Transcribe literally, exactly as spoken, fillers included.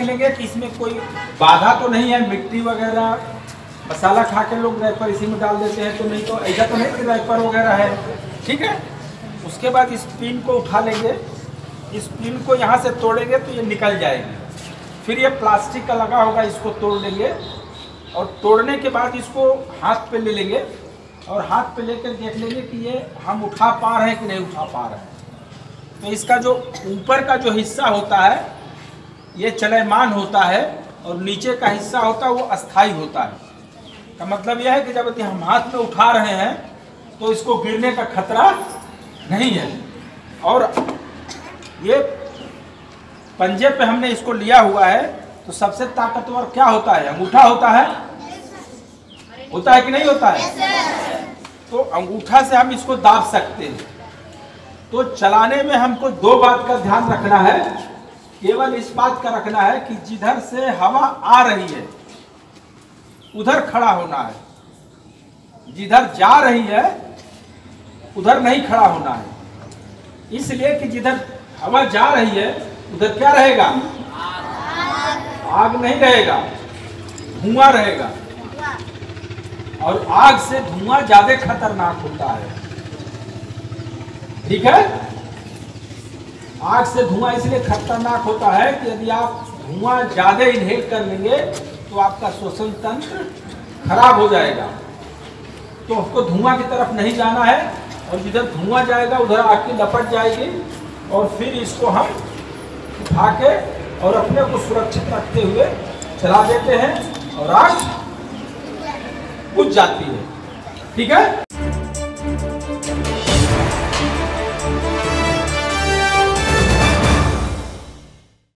देख लेंगे कि इसमें कोई बाधा तो नहीं है, मिट्टी वगैरह मसाला खा के लोग रैपर इसी में डाल देते हैं, तो नहीं तो ऐसा तो नहीं कि रैपर वगैरह है। ठीक है, उसके बाद इस पिन को उठा लेंगे, इस पिन को यहाँ से तोड़ेंगे तो ये निकल जाएगी। फिर ये प्लास्टिक का लगा होगा, इसको तोड़ लेंगे और तोड़ने के बाद इसको हाथ पे ले लेंगे और हाथ पे लेकर देख लेंगे कि ये हम उठा पा रहे हैं कि नहीं उठा पा रहे हैं। तो इसका जो ऊपर का जो हिस्सा होता है ये चलयमान होता है और नीचे का हिस्सा होता है वो अस्थाई होता है। का मतलब यह है कि जब हम हाथ में उठा रहे हैं तो इसको गिरने का खतरा नहीं है। और ये पंजे पे हमने इसको लिया हुआ है तो सबसे ताकतवर क्या होता है? अंगूठा होता है, होता है कि नहीं होता है? तो अंगूठा से हम इसको दाब सकते हैं। तो चलाने में हमको दो बात का ध्यान रखना है, केवल इस बात का रखना है कि जिधर से हवा आ रही है उधर खड़ा होना है, जिधर जा रही है उधर नहीं खड़ा होना है। इसलिए कि जिधर हवा जा रही है उधर क्या रहेगा? आग नहीं रहेगा, धुआं रहेगा। और आग से धुआं ज्यादा खतरनाक होता है। ठीक है, आग से धुआं इसलिए खतरनाक होता है कि यदि आप धुआं ज्यादा इनहेल कर लेंगे तो आपका श्वसन तंत्र खराब हो जाएगा। तो आपको धुआं की तरफ नहीं जाना है और जिधर धुआं जाएगा उधर आग की लपट जाएगी और फिर इसको हम उठा के और अपने को सुरक्षित रखते हुए चला देते हैं और आग बुझ जाती है। ठीक है।